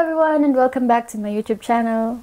everyone and welcome back to my YouTube channel.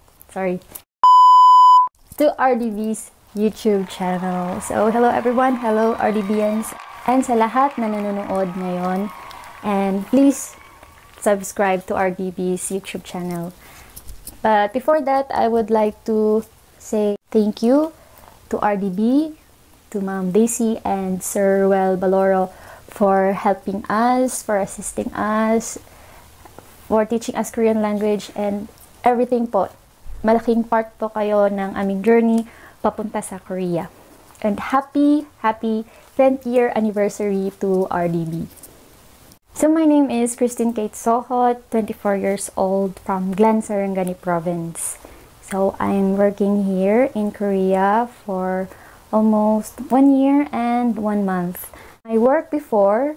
To RDB's YouTube channel. So, hello everyone. Hello RDBians. And sa lahat na nanonood ngayon. And please subscribe to RDB's YouTube channel. But before that, I would like to say thank you to RDB, to Ma'am Daisy and Sir Well Baloro for helping us, for assisting us, for teaching us Korean language and everything po. Malaking part po kayo ng aming journey papunta sa Korea. And happy 10th year anniversary to RDB. So my name is Kristine Kate Sojot, 24 years old from Glan, Sarangani province. So I'm working here in Korea for almost 1 year and 1 month. My work before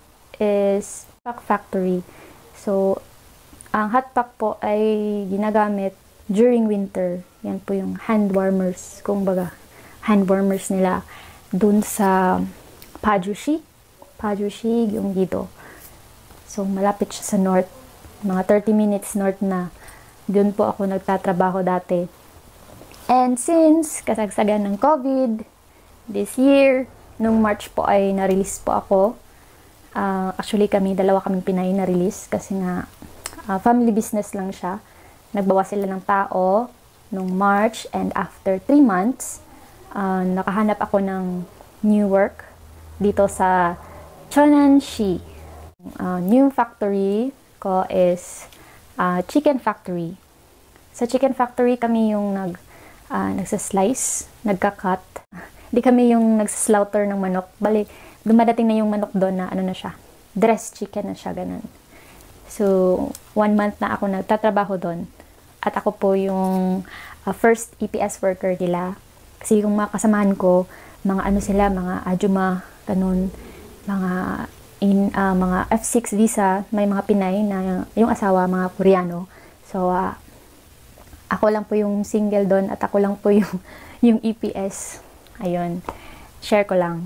is pack factory. So ang hot pack po ay ginagamit during winter. Yan po yung hand warmers, kumbaga hand warmers nila dun sa Pajushi, yung dito. So malapit siya sa north, mga 30 minutes north na. Dun po ako nagtatrabaho dati. And since kasagsagan ng COVID, this year, nung March po ay na-release po ako. Actually dalawa kaming Pinay na-release kasi nga family business lang siya. Nagbawas sila ng tao nung March and after 3 months, nakahanap ako ng new work dito sa Cheonan City. New factory ko is chicken factory. Sa chicken factory kami yung nagsaslice, nagka-cut. Hindi kami yung nagsaslaughter ng manok. Bali, dumadating na yung manok doon na ano na siya, dressed chicken na siya, ganun. So, 1 month na ako nagtatrabaho doon. At ako po yung first EPS worker nila. Kasi yung mga kasamahan ko, mga ano sila, mga ajuma, ganun, mga F6 visa, may mga Pinay na yung asawa, mga Koreano. So, ako lang po yung single doon at ako lang po yung EPS. Ayun, share ko lang.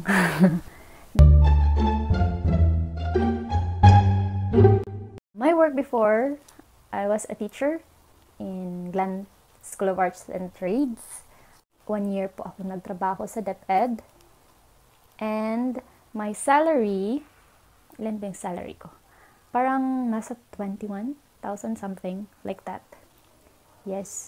My work before, I was a teacher in Glan School of Arts and Trades. 1 year po ako nagtrabaho sa DepEd. And my salary, ilan ba yung salary ko? Parang nasa 21,000 something, like that. Yes.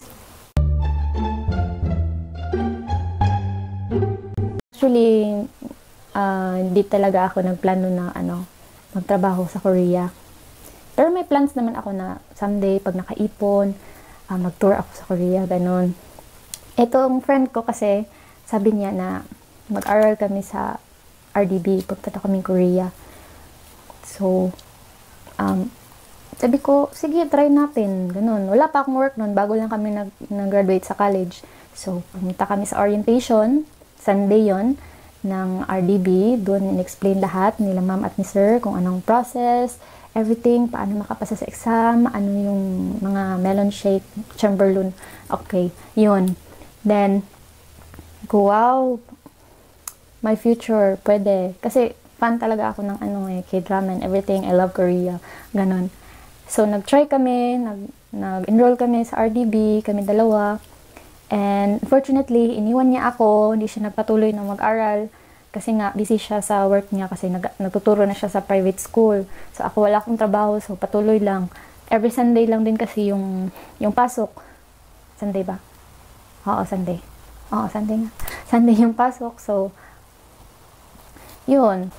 Actually, hindi talaga ako nagplano na magtrabaho sa Korea. Pero may plans naman ako na someday, pag nakaipon, mag-tour ako sa Korea, ganun. Itong friend ko kasi, sabi niya na mag-aral kami sa RDB, pagpunta kami Korea. So, sabi ko, sige, try natin, ganun. Wala pa akong work nun, bago lang kami nag-graduate sa college. So, pumunta kami sa orientation, Sunday yon ng RDB. Doon in-explain lahat nila ma'am at ni sir kung anong process, everything, paano makapasa sa exam, ano yung mga melon shake, chamberlain. Okay, yun. Then, wow, my future, pwede. Kasi, fan talaga ako ng K-drama and everything. I love Korea. Ganon. So, nag-try kami, nag-enroll kami sa RDB, kami dalawa. And, fortunately, iniwan niya ako, hindi siya nagpatuloy na mag-aral. Kasi nga, busy siya sa work niya kasi nagtuturo na siya sa private school. So, ako wala akong trabaho, so patuloy lang. Every Sunday lang din kasi yung pasok. Sunday ba? Oo, Sunday. Oo, Sunday nga. Sunday yung pasok, so, yun.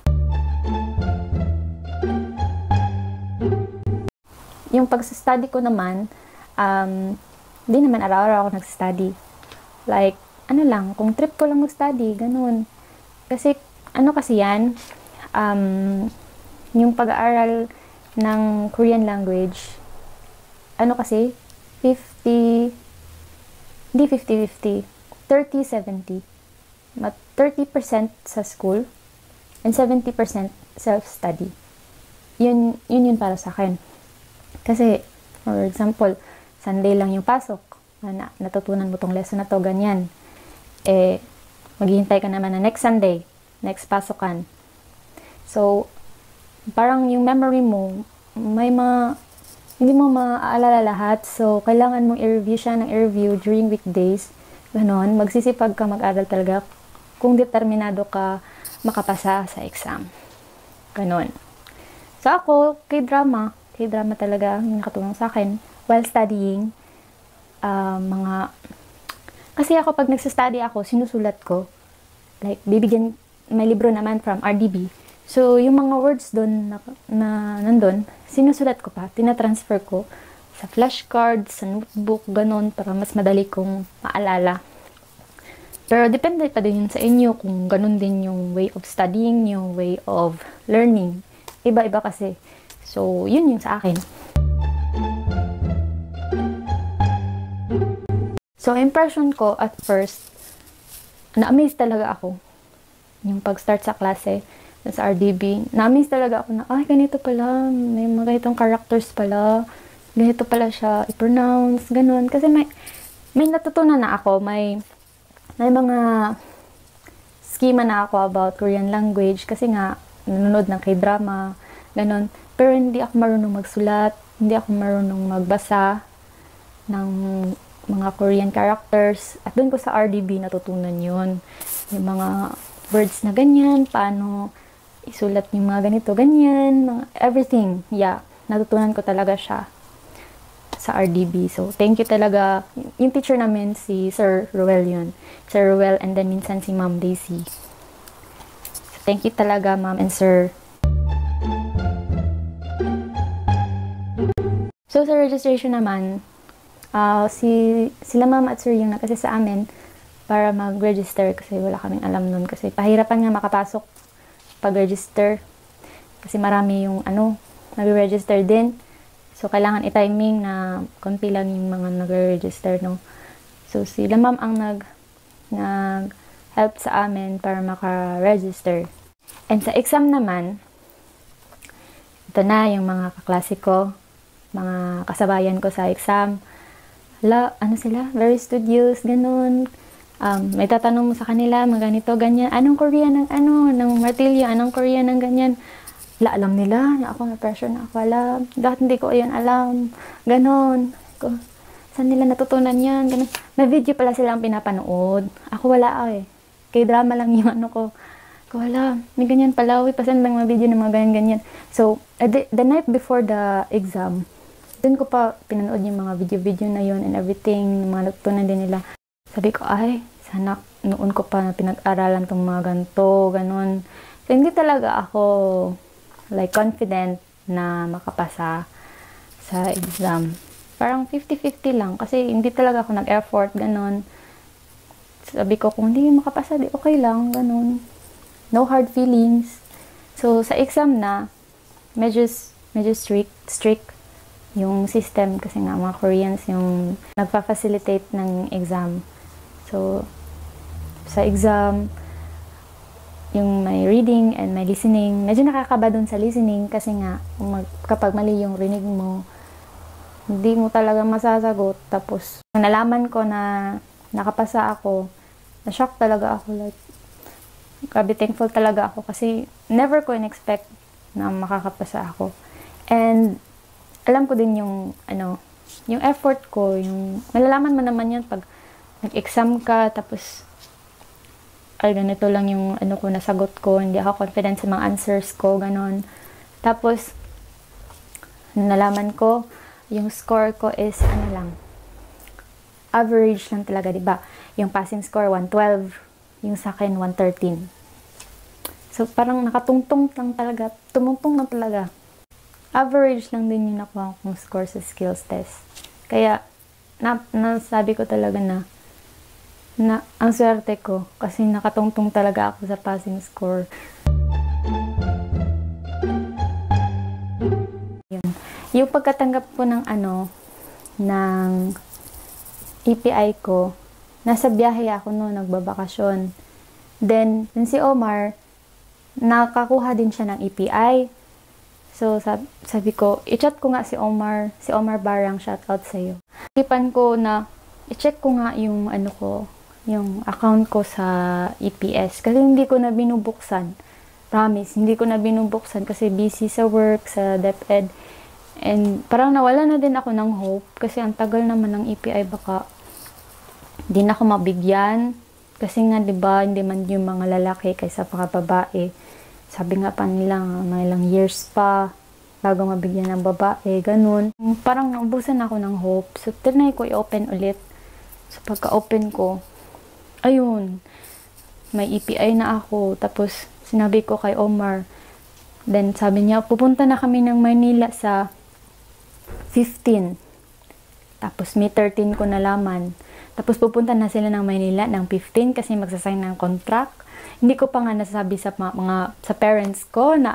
Yung pag-study ko naman, hindi naman araw-araw ako nag-study. Like, kung trip ko lang mag-study, ganun. Kasi, kasi yan, yung pag-aaral ng Korean language, kasi, 50-50, 30-70. 30% sa school, and 70% self-study. Yun para sa akin. Kasi, for example, Sunday lang yung pasok, natutunan mo tong lesson na to, ganyan. Maghihintay ka naman na next Sunday, next pasokan. So, parang yung memory mo, may hindi mo maaalala lahat. So, kailangan mong i-review siya ng i-review during weekdays. Ganon, magsisipag ka mag-aral talaga kung determinado ka makapasa sa exam. Ganon. So, ako, K-drama talaga yung nakatulong sa akin while studying. Kasi ako, pag nagsastudy ako, sinusulat ko. Like, may libro naman from RDB. So, yung mga words doon na nandun, sinusulat ko pa, tinatransfer ko sa flashcard, sa notebook, ganon, para mas madali kong maalala. Pero, depende pa din yun sa inyo kung ganon din yung way of studying, yung way of learning. Iba-iba kasi. So, yun yung sa akin. So, impression ko at first, na-amaze talaga ako. Yung pag-start sa klase, sa RDB, na-amaze talaga ako na, ay, ganito pala, may mga ganitong characters pala, ganito pala siya i-pronounce, ganun. Kasi may natutunan na ako, may mga schema na ako about Korean language, kasi nga, nanonood ng K-drama, ganun. Pero hindi ako marunong magsulat, hindi ako marunong magbasa ng mga Korean characters. At doon ko sa RDB natutunan yun. Yung mga words na ganyan, paano isulat yung mga ganito, ganyan, mga everything. Yeah, natutunan ko talaga siya sa RDB. So, thank you talaga. Yung teacher namin, si Sir Ruel yun. Sir Ruel, and then minsan si Ma'am Daisy. So, thank you talaga, Ma'am and Sir. So, sa registration naman, sila Ma'am at Sir yung nakasi sa amin para mag-register kasi wala kaming alam nun. Kasi pahirapan nga makapasok pag-register. Kasi marami yung nag-register din. So, kailangan i-timing na konti lang yung mga nag-register, no? So, sila Ma'am ang nag-help sa amin para maka-register. And sa exam naman, ito na yung mga kaklase ko, mga kasabayan ko sa exam. Sila? Very studious, ganun. May tatanong mo sa kanila, mga ganito, ganyan. Anong Korean ng martilyo? Anong Korean ng ganyan? Alam nila na ako na-pressure na ako alam. Dahil hindi ko ayan alam. Ganon. Saan nila natutunan yan? Ganon. May video pala silang pinapanood. Ako wala eh. K-drama lang yung ko. Wala. May ganyan pala. Pasend lang mga video ng mga ganyan-ganyan. So, the night before the exam, dun ko pa pinanood yung mga video-video na yun and everything. Mga natutunan din nila. Sabi ko, ay, sana noon ko pa na pinag-aralan tong mga ganito, ganon. So, hindi talaga ako confident na makapasa sa exam. Parang 50-50 lang kasi hindi talaga ako nag-effort, ganon. Sabi ko, kung hindi makapasa, di okay lang, ganon. No hard feelings. So, sa exam na, medyo strict yung system kasi nga mga Koreans yung nagpa-facilitate ng exam. So, sa exam, yung may reading and may listening, medyo nakakaba dun sa listening kasi nga, kapag mali yung rinig mo, hindi mo talaga masasagot. Tapos, nalaman ko na nakapasa ako, na-shock talaga ako. Grabe thankful talaga ako kasi never ko in-expect na makakapasa ako. And, alam ko din yung effort ko, yung, malalaman mo naman yun pag nag-exam ka, tapos, ganito lang yung ko nasagot ko, hindi ako confident sa mga answers ko, ganon. Tapos, nalaman ko, yung score ko is, average lang talaga, diba? Yung passing score, 112, yung sa akin, 113. So, parang nakatungtong lang talaga, tumungtong lang talaga. Average lang din yung nakuha kong score sa skills test. Kaya, nasabi ko talaga na ang swerte ko kasi nakatungtong talaga ako sa passing score. Yun. Yung pagkatanggap ko ng EPI ko, nasa biyahe ako noon, nagbabakasyon. Then si Omar, nakakuha din siya ng EPI. So, sabi ko, i-chat ko nga si Omar Barang, shout out sa'yo. Ipan ko na, i-check ko nga yung yung account ko sa EPS. Kasi hindi ko na binubuksan. Promise, hindi ko na binubuksan kasi busy sa work, sa DepEd. And parang nawala na din ako ng hope kasi ang tagal naman ng EPI, baka di na ako mabigyan. Kasi nga 'di ba, hindi man yung mga lalaki kaysa mga babae. Sabi nga pa nila, mga ilang years pa bago mabigyan ng babae, ganun. Parang naubusan ako ng hope. So, tinry ko i-open ulit. So, pagka-open ko, ayun, may EPI na ako. Tapos, sinabi ko kay Omar. Then, sabi niya, pupunta na kami ng Manila sa 15. Tapos, May 13 ko nalaman. Tapos, pupunta na sila ng Manila ng 15 kasi magsasign ng contract. Hindi ko pa nga nasabi sa sa parents ko na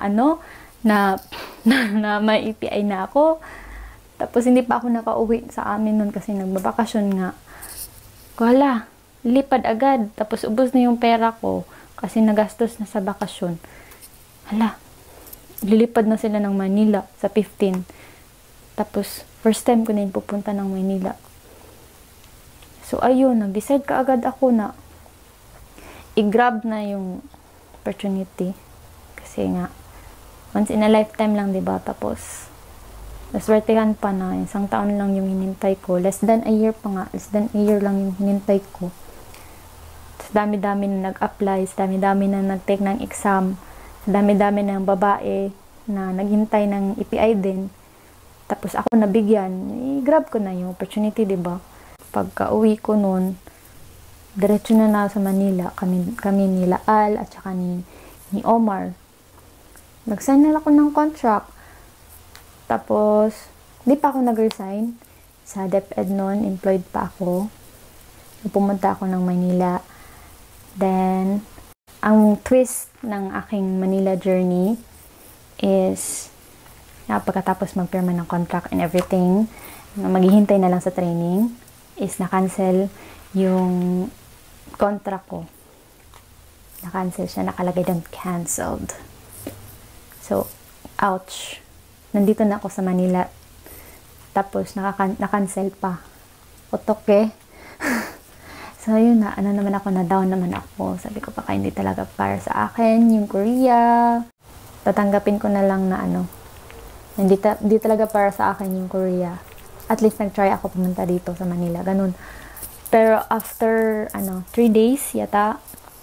na may EPI na ako. Tapos, hindi pa ako nakauwi sa amin nun kasi nagbabakasyon nga. Wala, lipad agad. Tapos, ubos na yung pera ko kasi nagastos na sa bakasyon. Hala, lilipad na sila ng Manila sa 15. Tapos, first time ko na yung pupunta ng Manila. So, ayun, nag-decide ka agad ako na i-grab na yung opportunity. Kasi nga, once in a lifetime lang, diba? Tapos, naswertehan pa na, isang taon lang yung hinintay ko. Less than a year pa nga. Less than a year lang yung hinintay ko. Tapos, dami-dami na nag-apply. Dami-dami na nag-take ng exam. Dami-dami ng babae na naghintay ng EPI din. Tapos, ako nabigyan. I-grab ko na yung opportunity, diba? Pagka uwi ko nun, diretso na sa Manila. Kami nila Al at saka ni Omar. Nag-sign na ako ng contract. Tapos, di pa ako nag-resign. Sa DepEd noon, employed pa ako. Pumunta ako ng Manila. Then, ang twist ng aking Manila journey is, pagkatapos magpirma ng contract and everything, maghihintay na lang sa training, is na-cancel yung contract ko. Na-cancel siya. Nakalagay doon, canceled. So, ouch. Nandito na ako sa Manila. Tapos, na-cancel pa. Otoke. So, yun na. Ano naman ako, na-down naman ako. Sabi ko, baka hindi talaga para sa akin yung Korea. Tatanggapin ko na lang na hindi talaga para sa akin yung Korea. At least, nag-try ako pumunta dito sa Manila. Ganun. Pero, after, 3 days, yata,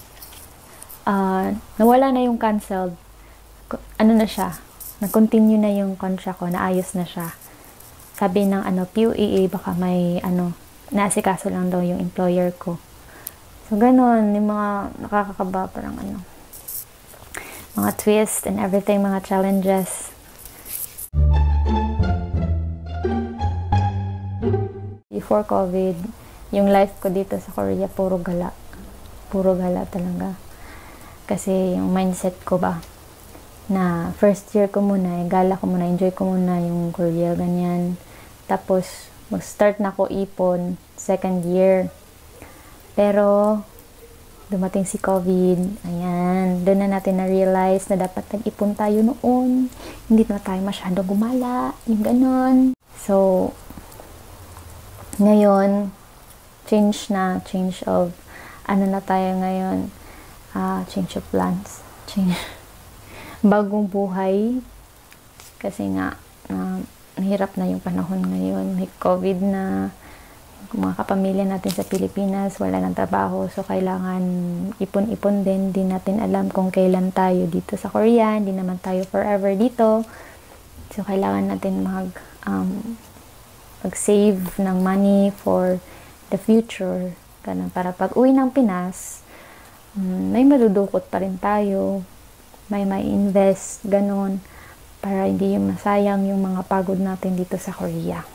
nawala na yung canceled. Na siya, nag-continue na yung contract ko, naayos na siya. Sabi ng PUEA, baka may naasikaso lang daw yung employer ko. So, ganun, yung mga nakakakaba, parang mga twist and everything, mga challenges. Before COVID, yung life ko dito sa Korea, puro gala. Puro gala talaga. Kasi yung mindset ko ba, na first year ko muna, gala ko muna, enjoy ko muna yung Korea, ganyan. Tapos, mag-start na ako ipon, second year. Pero, dumating si COVID, ayan, doon na natin na-realize na dapat nag-ipon tayo noon. Hindi na tayo masyadong gumala, yung ganon. So, ngayon, change of, na tayo ngayon, change of plans, bagong buhay. Kasi nga, nahirap na yung panahon ngayon. May COVID na. Mga kapamilya natin sa Pilipinas, wala ng trabaho. So, kailangan ipon-ipon din. Hindi natin alam kung kailan tayo dito sa Korea. Hindi naman tayo forever dito. So, kailangan natin mag-save ng money for the future. Ganun, para pag uwi ng Pinas, may madudukot pa rin tayo. May invest, ganun, para hindi yung masayang yung mga pagod natin dito sa Korea.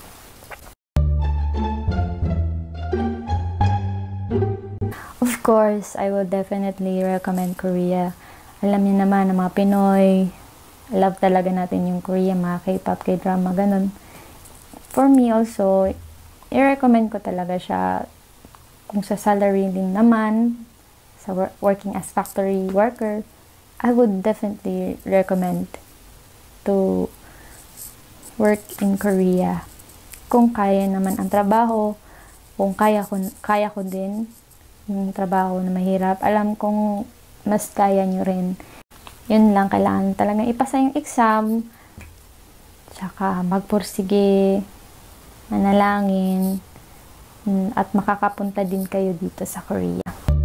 Of course, I will definitely recommend Korea. Alam niyo naman, ang mga Pinoy, love talaga natin yung Korea, mga K-pop, K-drama, ganun. For me also, i-recommend ko talaga siya kung sa salary din naman, sa working as factory worker. I would definitely recommend to work in Korea. Kung kaya naman ang trabaho, kung kaya ko din yung trabaho na mahirap, alam kong mas kaya nyo rin. Yun lang, kailangan talaga ipasa yung exam. tsaka magpursige, manalangin, at makakapunta din kayo dito sa Korea.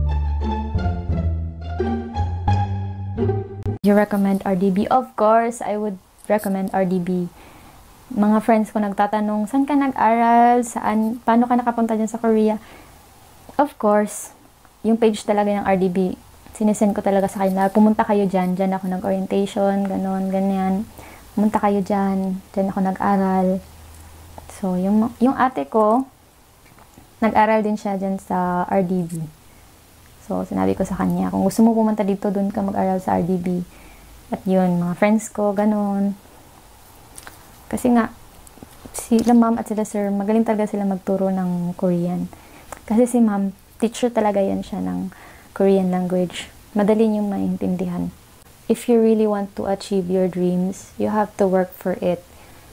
You recommend RDB? Of course, I would recommend RDB. Mga friends ko nagtatanong, saan ka nag-aral? Paano ka nakapunta dyan sa Korea? Of course, yung page talaga ng RDB, sinesend ko talaga sa kanila, pumunta kayo dyan, dyan ako nag-orientation, ganon, ganyan. Pumunta kayo dyan, dyan ako nag-aral. So, yung ate ko, nag-aral din siya dyan sa RDB. So, sinabi ko sa kanya, kung gusto mo pumunta dito, doon ka mag-aral sa RDB. At yun, mga friends ko, ganon. Kasi nga, sila ma'am at sila sir, magaling talaga sila magturo ng Korean. Kasi si ma'am, teacher talaga yan siya ng Korean language. Madali niyong maintindihan. If you really want to achieve your dreams, you have to work for it.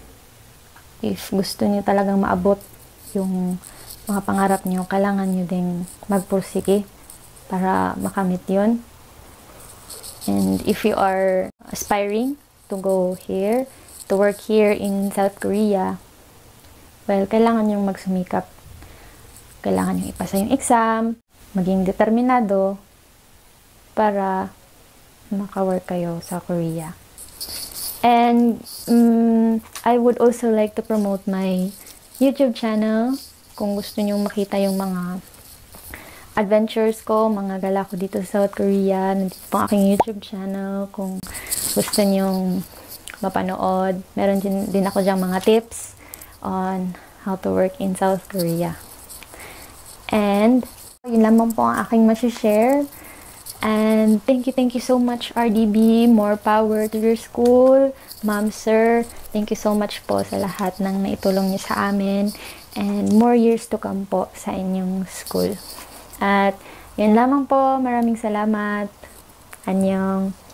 If gusto niyo talagang maabot yung mga pangarap niyo, kailangan niyo ding magpursige para makamit yun. And if you are aspiring to go here, to work here in South Korea, well, kailangan niyong magsumikap. Kailangan niyong ipasa yung exam, maging determinado para maka-work kayo sa Korea. And I would also like to promote my YouTube channel. Kung gusto niyo makita yung mga adventures ko, mga gala ko dito sa South Korea, nandito po ang aking YouTube channel. Kung gusto niyo mapanood, meron din ako diyang mga tips on how to work in South Korea. And yun lamang po ang aking masishare. And thank you so much RDB. More power to your school. Ma'am, sir, thank you so much po sa lahat ng naitulong niyo sa amin. And more years to come po sa inyong school. At yun lamang po. Maraming salamat. Annyeong.